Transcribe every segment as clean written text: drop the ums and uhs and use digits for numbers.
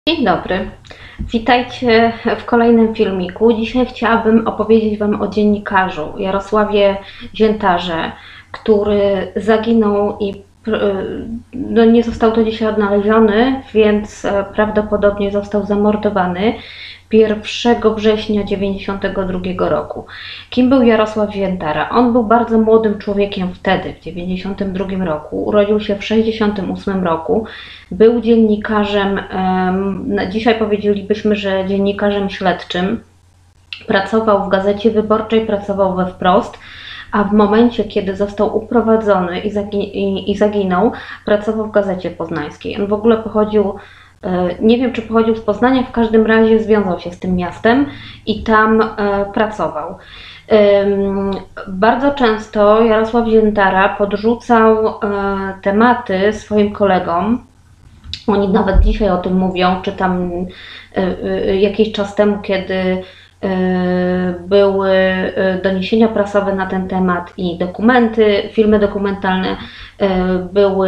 Dzień dobry, witajcie w kolejnym filmiku. Dzisiaj chciałabym opowiedzieć Wam o dziennikarzu Jarosławie Ziętarze, który zaginął i nie został do dzisiaj odnaleziony, więc prawdopodobnie został zamordowany 1 września 1992 roku. Kim był Jarosław Ziętara? On był bardzo młodym człowiekiem wtedy, w 1992 roku. Urodził się w 1968 roku. Był dziennikarzem, dzisiaj powiedzielibyśmy, że dziennikarzem śledczym. Pracował w Gazecie Wyborczej, pracował we Wprost, a w momencie, kiedy został uprowadzony i zaginął, pracował w Gazecie Poznańskiej. On w ogóle pochodził, nie wiem, czy pochodził z Poznania, w każdym razie związał się z tym miastem i tam pracował. Bardzo często Jarosław Ziętara podrzucał tematy swoim kolegom. Oni nawet dzisiaj o tym mówią, czy tam jakiś czas temu, kiedy były doniesienia prasowe na ten temat i dokumenty, filmy dokumentalne były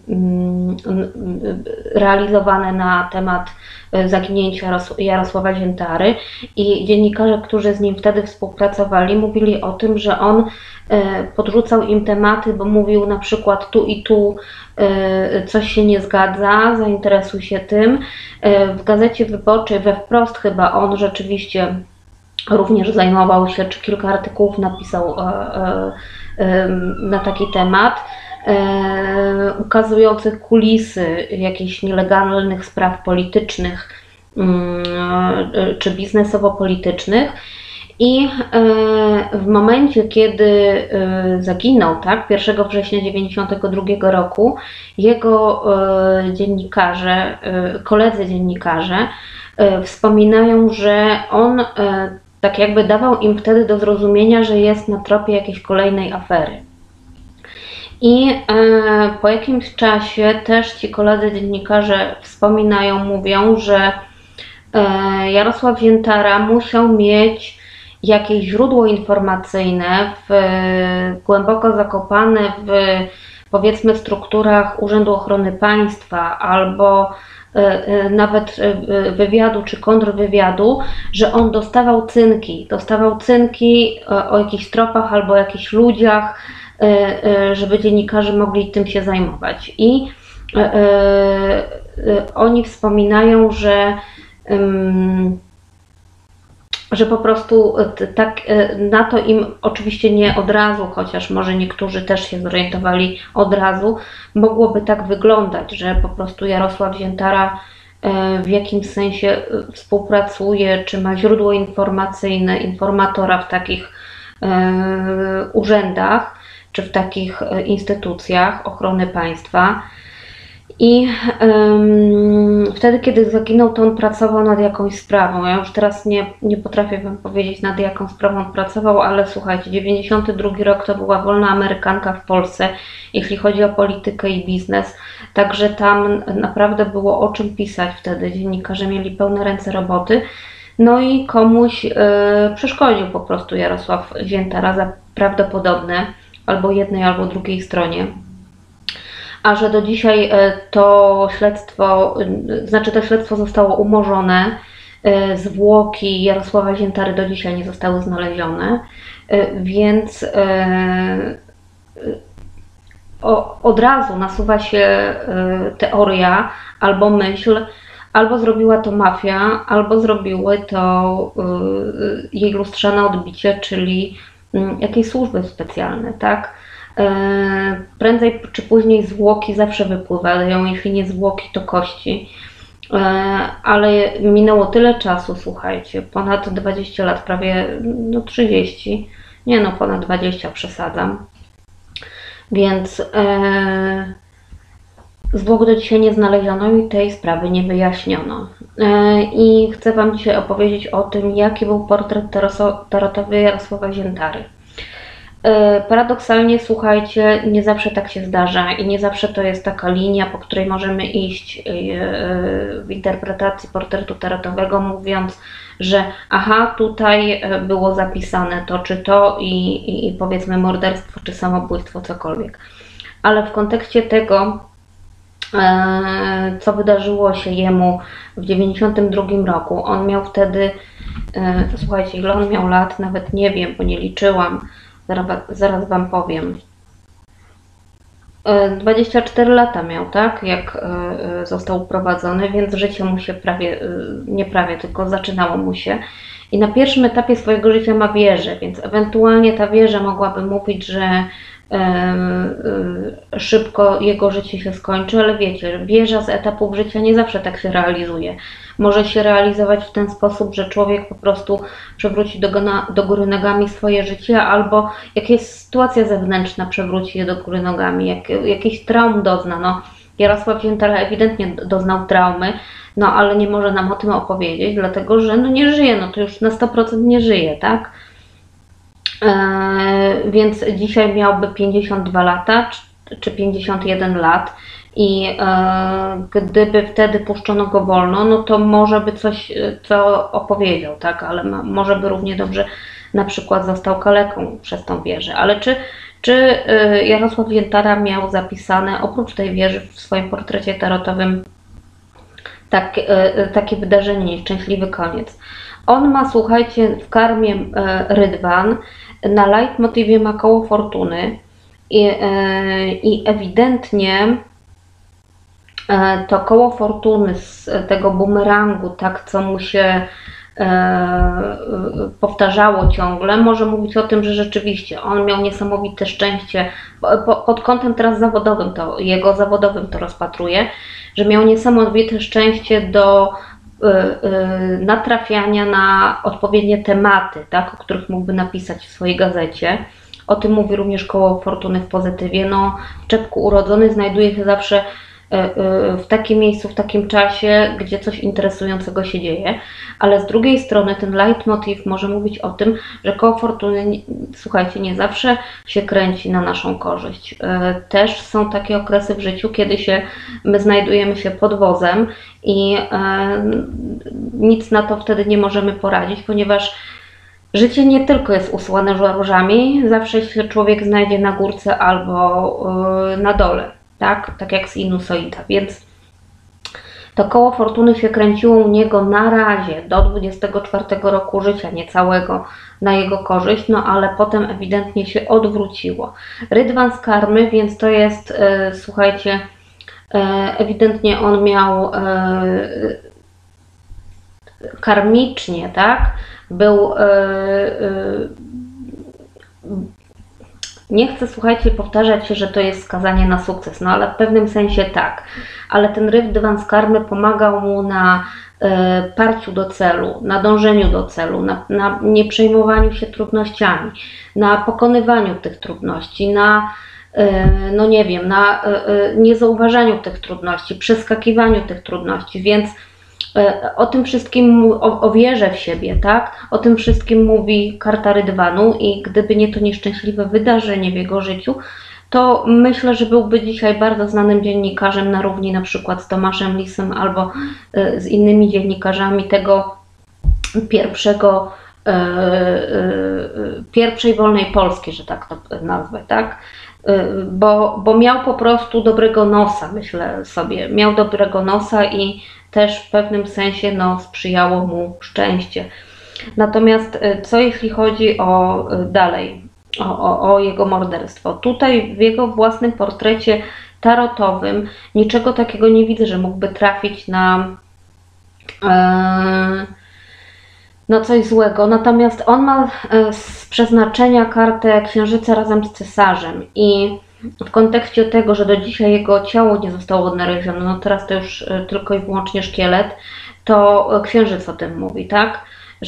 realizowane na temat zaginięcia Jarosława Ziętary i dziennikarze, którzy z nim wtedy współpracowali, mówili o tym, że on podrzucał im tematy, bo mówił na przykład tu i tu coś się nie zgadza, zainteresuj się tym. W Gazecie Wyborczej, we Wprost chyba on rzeczywiście również zajmował się, czy kilka artykułów napisał na taki temat, ukazujących kulisy jakichś nielegalnych spraw politycznych czy biznesowo-politycznych. I w momencie, kiedy zaginął, tak, 1 września 1992 roku, jego dziennikarze, koledzy dziennikarze wspominają, że on tak jakby dawał im wtedy do zrozumienia, że jest na tropie jakiejś kolejnej afery. I po jakimś czasie też ci koledzy dziennikarze wspominają, mówią, że Jarosław Ziętara musiał mieć jakieś źródło informacyjne głęboko zakopane w, powiedzmy, strukturach Urzędu Ochrony Państwa albo nawet wywiadu czy kontrwywiadu, że on dostawał cynki o jakichś tropach albo o jakichś ludziach, żeby dziennikarze mogli tym się zajmować. I oni wspominają, że po prostu tak na to im oczywiście nie od razu, chociaż może niektórzy też się zorientowali od razu, mogłoby tak wyglądać, że po prostu Jarosław Ziętara w jakimś sensie współpracuje, czy ma źródło informacyjne, informatora w takich urzędach, czy w takich instytucjach ochrony państwa. I wtedy, kiedy zaginął, to on pracował nad jakąś sprawą. Ja już teraz nie potrafię Wam powiedzieć, nad jaką sprawą on pracował, ale słuchajcie, 92 rok to była wolna amerykanka w Polsce, jeśli chodzi o politykę i biznes. Także tam naprawdę było o czym pisać wtedy. Dziennikarze mieli pełne ręce roboty. No i komuś przeszkodził po prostu Jarosław Ziętara za prawdopodobne albo jednej, albo drugiej stronie. A że do dzisiaj to śledztwo zostało umorzone, zwłoki Jarosława Ziętary do dzisiaj nie zostały znalezione, więc od razu nasuwa się teoria albo myśl, albo zrobiła to mafia, albo zrobiły to jej lustrzane odbicie, czyli jakieś służby specjalne, tak? Prędzej czy później zwłoki zawsze wypływają, jeśli nie zwłoki, to kości. Ale minęło tyle czasu, słuchajcie, ponad 20 lat, prawie 30, ponad 20 przesadzam. Więc zwłok do dzisiaj nie znaleziono i tej sprawy nie wyjaśniono. I chcę Wam dzisiaj opowiedzieć o tym, jaki był portret tarotowy Jarosława Ziętary. Paradoksalnie, słuchajcie, nie zawsze tak się zdarza i nie zawsze to jest taka linia, po której możemy iść w interpretacji portretu tarotowego, mówiąc, że aha, tutaj było zapisane to czy to i powiedzmy morderstwo czy samobójstwo, cokolwiek. Ale w kontekście tego, co wydarzyło się jemu w 92 roku. On miał wtedy, słuchajcie, ile on miał lat, nawet nie wiem, bo nie liczyłam, zaraz Wam powiem. 24 lata miał, tak, jak został uprowadzony, więc życie mu się nie prawie, tylko zaczynało mu się. I na pierwszym etapie swojego życia ma wieżę, więc ewentualnie ta wieża mogłaby mówić, że szybko jego życie się skończy, ale wiecie, wieża z etapów życia nie zawsze tak się realizuje. Może się realizować w ten sposób, że człowiek po prostu przewróci do góry nogami swoje życie, albo jakaś sytuacja zewnętrzna przewróci je do góry nogami, jakiś traum dozna. No, Jarosław Ziętara ewidentnie doznał traumy, no ale nie może nam o tym opowiedzieć, dlatego że no nie żyje, no to już na 100% nie żyje, tak? Więc dzisiaj miałby 52 lata czy 51 lat i gdyby wtedy puszczono go wolno, no to może by coś co opowiedział, tak, ale może by równie dobrze na przykład został kaleką przez tą wieżę. Ale czy Jarosław Ziętara miał zapisane oprócz tej wieży w swoim portrecie tarotowym takie wydarzenie, nieszczęśliwy koniec? On ma, słuchajcie, w karmie rydwan, na leitmotywie ma koło fortuny i ewidentnie to koło fortuny z tego bumerangu, tak, co mu się powtarzało ciągle, może mówić o tym, że rzeczywiście on miał niesamowite szczęście, pod kątem teraz zawodowym, to jego zawodowym to rozpatruję, że miał niesamowite szczęście do natrafiania na odpowiednie tematy, tak, o których mógłby napisać w swojej gazecie. O tym mówi również koło fortuny w pozytywie. No, w czepku urodzony znajduje się zawsze w takim miejscu, w takim czasie, gdzie coś interesującego się dzieje, ale z drugiej strony ten leitmotiv może mówić o tym, że koło fortuny, słuchajcie, nie zawsze się kręci na naszą korzyść. Też są takie okresy w życiu, kiedy my znajdujemy się pod wozem i nic na to wtedy nie możemy poradzić, ponieważ życie nie tylko jest usłane żaróżami, zawsze się człowiek znajdzie na górce albo na dole. Tak jak sinusoida, więc to koło fortuny się kręciło u niego na razie do 24 roku życia, niecałego, na jego korzyść, no ale potem ewidentnie się odwróciło. Rydwan z karmy, więc to jest, słuchajcie, ewidentnie on miał karmicznie, tak, był nie chcę, słuchajcie, powtarzać się, że to jest skazanie na sukces, no ale w pewnym sensie tak. Ale ten rydwan z karmy pomagał mu na parciu do celu, na dążeniu do celu, na nie przejmowaniu się trudnościami, na pokonywaniu tych trudności, na no nie wiem, na niezauważaniu tych trudności, przeskakiwaniu tych trudności, więc o tym wszystkim, o wierze w siebie, tak? O tym wszystkim mówi karta rydwanu i gdyby nie to nieszczęśliwe wydarzenie w jego życiu, to myślę, że byłby dzisiaj bardzo znanym dziennikarzem na równi na przykład z Tomaszem Lisem albo z innymi dziennikarzami tego pierwszej wolnej Polski, że tak to nazwę, tak? Bo miał po prostu dobrego nosa, myślę sobie, miał dobrego nosa i też w pewnym sensie no, sprzyjało mu szczęście. Natomiast co jeśli chodzi o dalej, o jego morderstwo? Tutaj w jego własnym portrecie tarotowym niczego takiego nie widzę, że mógłby trafić na coś złego, natomiast on ma z przeznaczenia kartę księżyca razem z cesarzem i w kontekście tego, że do dzisiaj jego ciało nie zostało odnalezione, no teraz to już tylko i wyłącznie szkielet, to księżyc o tym mówi, tak?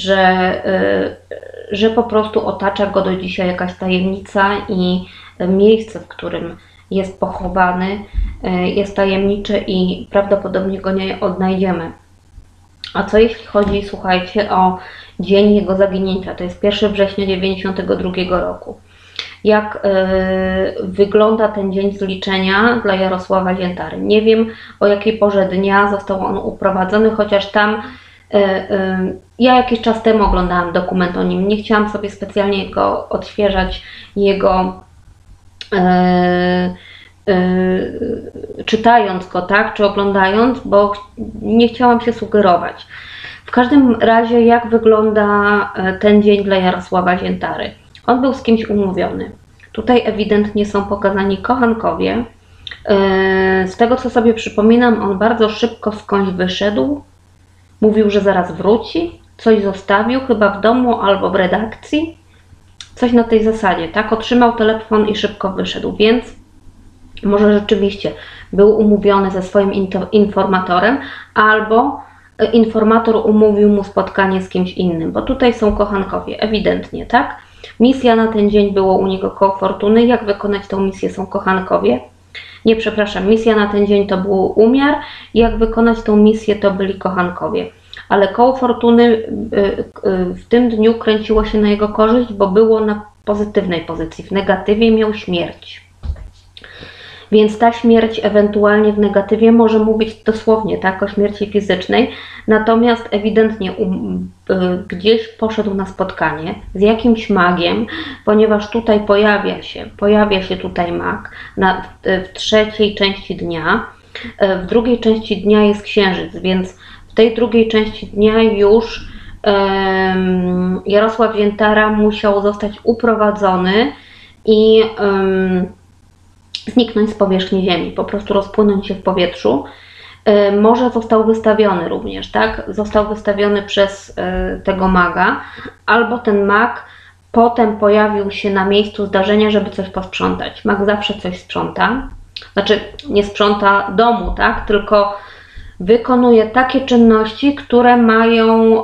Że po prostu otacza go do dzisiaj jakaś tajemnica i miejsce, w którym jest pochowany, jest tajemnicze i prawdopodobnie go nie odnajdziemy. A co jeśli chodzi, słuchajcie, o dzień jego zaginięcia? To jest 1 września 1992 roku. Jak wygląda ten dzień zliczenia dla Jarosława Ziętary? Nie wiem, o jakiej porze dnia został on uprowadzony, chociaż tam ja jakiś czas temu oglądałam dokument o nim. Nie chciałam sobie specjalnie odświeżać jego czytając go, tak, czy oglądając, bo nie chciałam się sugerować. W każdym razie, jak wygląda ten dzień dla Jarosława Ziętary? On był z kimś umówiony. Tutaj ewidentnie są pokazani kochankowie. Z tego, co sobie przypominam, on bardzo szybko skądś wyszedł. Mówił, że zaraz wróci. Coś zostawił, chyba w domu albo w redakcji. Coś na tej zasadzie, tak? Otrzymał telefon i szybko wyszedł, więc może rzeczywiście był umówiony ze swoim informatorem, albo informator umówił mu spotkanie z kimś innym, bo tutaj są kochankowie, ewidentnie, tak? Misja na ten dzień było u niego koło fortuny. Jak wykonać tą misję są kochankowie. Nie, przepraszam, misja na ten dzień to był umiar. Jak wykonać tą misję to byli kochankowie. Ale koło fortuny w tym dniu kręciło się na jego korzyść, bo było na pozytywnej pozycji. W negatywie miał śmierć. Więc ta śmierć ewentualnie w negatywie może mówić dosłownie, tak, o śmierci fizycznej, natomiast ewidentnie gdzieś poszedł na spotkanie z jakimś magiem, ponieważ tutaj pojawia się tutaj mag w trzeciej części dnia, w drugiej części dnia jest księżyc, więc w tej drugiej części dnia już Jarosław Ziętara musiał zostać uprowadzony i zniknąć z powierzchni ziemi, po prostu rozpłynąć się w powietrzu. Może został wystawiony również, tak? Został wystawiony przez tego maga, albo ten mag potem pojawił się na miejscu zdarzenia, żeby coś posprzątać. Mag zawsze coś sprząta, znaczy nie sprząta domu, tak? Tylko wykonuje takie czynności, które mają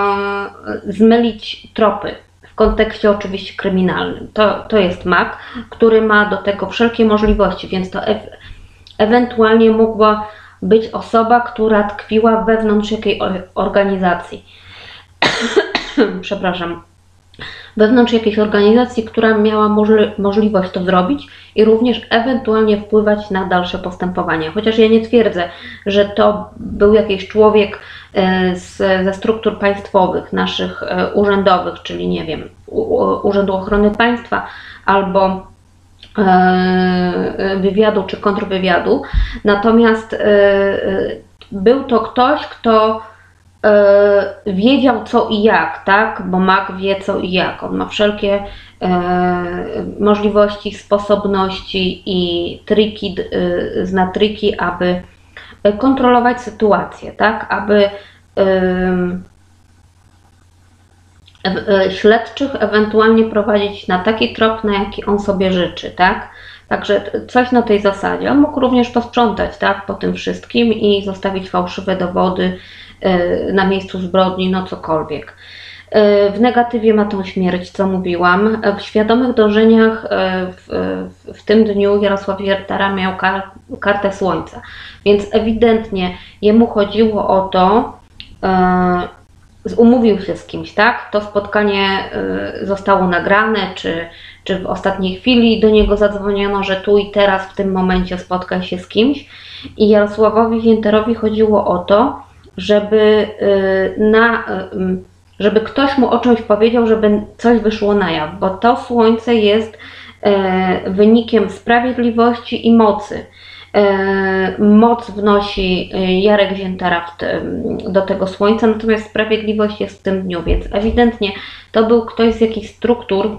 zmylić tropy. W kontekście oczywiście kryminalnym. To jest mag, który ma do tego wszelkie możliwości, więc to ewentualnie mogła być osoba, która tkwiła wewnątrz jakiej organizacji. Przepraszam. Wewnątrz jakiejś organizacji, która miała możliwość to zrobić i również ewentualnie wpływać na dalsze postępowania. Chociaż ja nie twierdzę, że to był jakiś człowiek ze struktur państwowych, naszych urzędowych, czyli nie wiem, Urzędu Ochrony Państwa albo wywiadu czy kontrwywiadu. Natomiast był to ktoś, kto wiedział co i jak, tak? Bo mag wie co i jak. On ma wszelkie możliwości, sposobności i triki, zna triki, aby kontrolować sytuację, tak? Aby śledczych ewentualnie prowadzić na taki trop, na jaki on sobie życzy, tak? Także coś na tej zasadzie. On mógł również posprzątać, tak? Po tym wszystkim i zostawić fałszywe dowody na miejscu zbrodni, no cokolwiek. W negatywie ma tą śmierć, co mówiłam. W świadomych dążeniach w tym dniu Jarosław Ziętara miał kartę Słońca, więc ewidentnie jemu chodziło o to, umówił się z kimś, tak? To spotkanie zostało nagrane, czy w ostatniej chwili do niego zadzwoniono, że tu i teraz w tym momencie spotkaj się z kimś i Jarosławowi Ziętarowi chodziło o to, żeby ktoś mu o czymś powiedział, żeby coś wyszło na jaw, bo to słońce jest wynikiem sprawiedliwości i mocy. Moc wnosi Jarek Ziętara do tego słońca, natomiast sprawiedliwość jest w tym dniu, więc ewidentnie to był ktoś z jakichś struktur,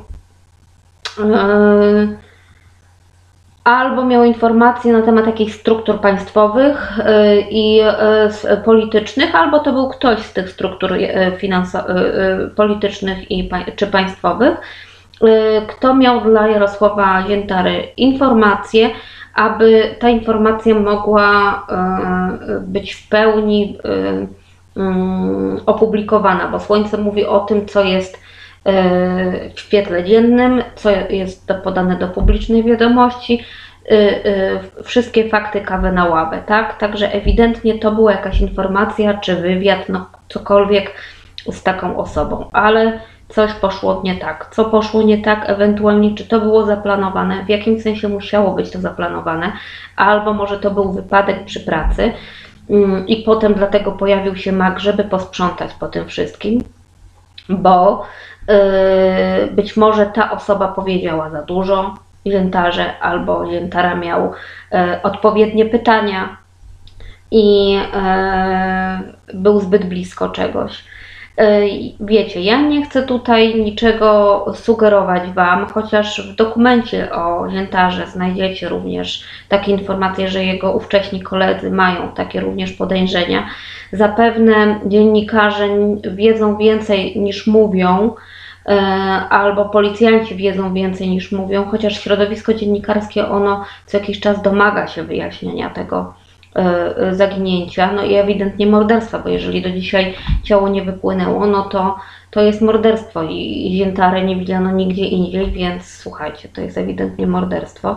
albo miał informacje na temat jakichś struktur państwowych i politycznych, albo to był ktoś z tych struktur politycznych czy państwowych, kto miał dla Jarosława Ziętary informacje, aby ta informacja mogła być w pełni opublikowana, bo Słońce mówi o tym, co jest w świetle dziennym, co jest podane do publicznej wiadomości, wszystkie fakty kawy na ławę, tak? Także ewidentnie to była jakaś informacja, czy wywiad, no cokolwiek z taką osobą, ale coś poszło nie tak. Co poszło nie tak, ewentualnie czy to było zaplanowane, w jakim sensie musiało być to zaplanowane, albo może to był wypadek przy pracy i potem dlatego pojawił się mag, żeby posprzątać po tym wszystkim, bo być może ta osoba powiedziała za dużo, ziętarze albo ziętara miał odpowiednie pytania i był zbyt blisko czegoś. Wiecie, ja nie chcę tutaj niczego sugerować Wam, chociaż w dokumencie o ziętarze znajdziecie również takie informacje, że jego ówcześni koledzy mają takie również podejrzenia. Zapewne dziennikarze wiedzą więcej niż mówią, albo policjanci wiedzą więcej niż mówią, chociaż środowisko dziennikarskie ono co jakiś czas domaga się wyjaśnienia tego zaginięcia, no i ewidentnie morderstwa, bo jeżeli do dzisiaj ciało nie wypłynęło, no to jest morderstwo i ziętary nie widziano nigdzie indziej, więc słuchajcie, to jest ewidentnie morderstwo.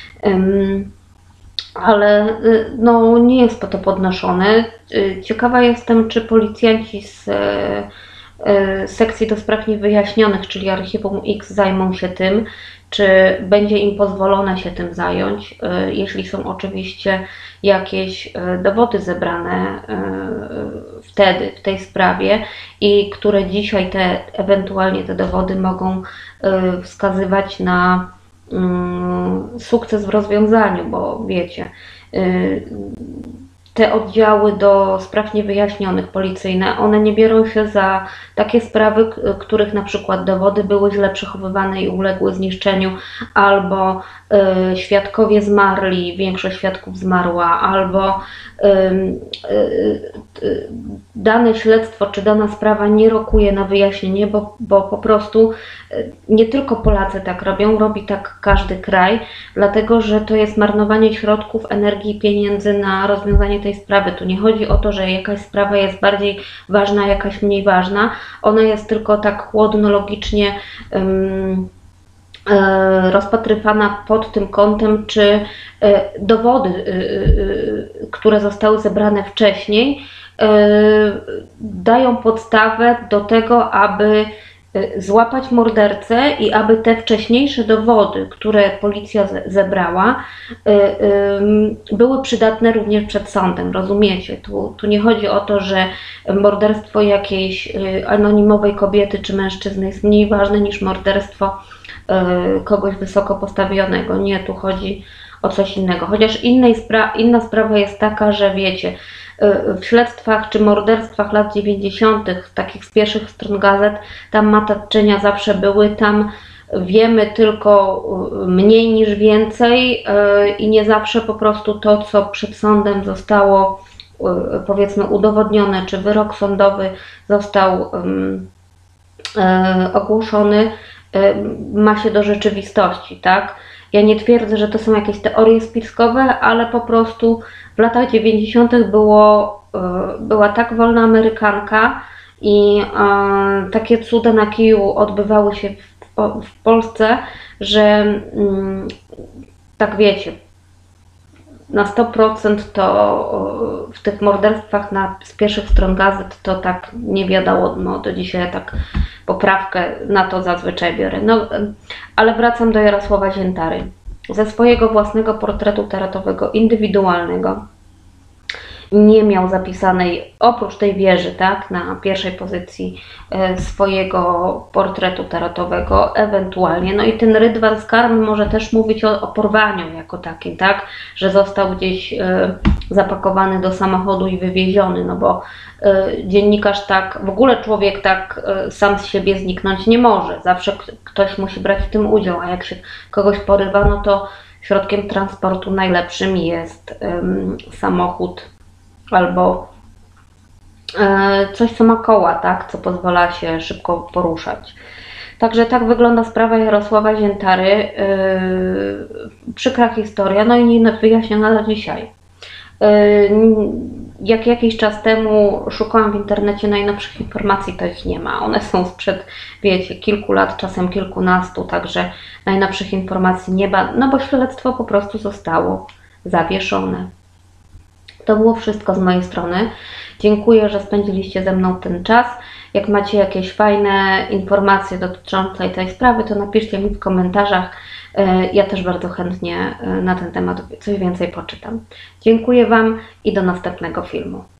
Ale no, nie jest po to podnoszone. Ciekawa jestem, czy policjanci z sekcji do spraw niewyjaśnionych, czyli Archiwum X, zajmą się tym, czy będzie im pozwolone się tym zająć, jeśli są oczywiście jakieś dowody zebrane wtedy w tej sprawie i które dzisiaj ewentualnie te dowody mogą wskazywać na sukces w rozwiązaniu, bo wiecie, te oddziały do spraw niewyjaśnionych policyjne, one nie biorą się za takie sprawy, których na przykład dowody były źle przechowywane i uległy zniszczeniu, albo świadkowie zmarli, większość świadków zmarła, albo dane śledztwo czy dana sprawa nie rokuje na wyjaśnienie, bo po prostu nie tylko Polacy tak robią, robi tak każdy kraj, dlatego że to jest marnowanie środków, energii i pieniędzy na rozwiązanie tej sprawy. Tu nie chodzi o to, że jakaś sprawa jest bardziej ważna, jakaś mniej ważna. Ona jest tylko tak chłodno, logicznie rozpatrywana pod tym kątem, czy dowody, które zostały zebrane wcześniej, dają podstawę do tego, aby złapać mordercę i aby te wcześniejsze dowody, które policja zebrała, były przydatne również przed sądem, rozumiecie? Tu nie chodzi o to, że morderstwo jakiejś anonimowej kobiety czy mężczyzny jest mniej ważne niż morderstwo kogoś wysoko postawionego. Nie, tu chodzi o coś innego. Chociaż inna sprawa jest taka, że wiecie, w śledztwach czy morderstwach lat 90., takich z pierwszych stron gazet, tam mataczenia zawsze były, tam wiemy tylko mniej niż więcej i nie zawsze po prostu to, co przed sądem zostało powiedzmy udowodnione, czy wyrok sądowy został ogłoszony, ma się do rzeczywistości, tak? Ja nie twierdzę, że to są jakieś teorie spiskowe, ale po prostu w latach 90. była tak wolna amerykanka i takie cuda na kiju odbywały się w Polsce, że tak wiecie, na 100% to w tych morderstwach z pierwszych stron gazet to tak nie wiadomo, no do dzisiaj tak poprawkę na to zazwyczaj biorę. No, ale wracam do Jarosława Ziętary. Ze swojego własnego portretu tarotowego, indywidualnego, nie miał zapisanej, oprócz tej wieży, tak, na pierwszej pozycji swojego portretu tarotowego, ewentualnie, no i ten rydwan z karmy może też mówić o porwaniu jako takim, tak, że został gdzieś zapakowany do samochodu i wywieziony, no bo dziennikarz tak, w ogóle człowiek tak sam z siebie zniknąć nie może, zawsze ktoś musi brać w tym udział, a jak się kogoś porywa, no to środkiem transportu najlepszym jest samochód albo coś, co ma koła, tak, co pozwala się szybko poruszać. Także tak wygląda sprawa Jarosława Ziętary. Przykra historia, no i nie wyjaśniona do dzisiaj. Jak jakiś czas temu szukałam w internecie najnowszych informacji, to ich nie ma. One są sprzed, wiecie, kilku lat, czasem kilkunastu, także najnowszych informacji nie ma, no bo śledztwo po prostu zostało zawieszone. To było wszystko z mojej strony. Dziękuję, że spędziliście ze mną ten czas. Jak macie jakieś fajne informacje dotyczące tej sprawy, to napiszcie mi w komentarzach. Ja też bardzo chętnie na ten temat coś więcej poczytam. Dziękuję Wam i do następnego filmu.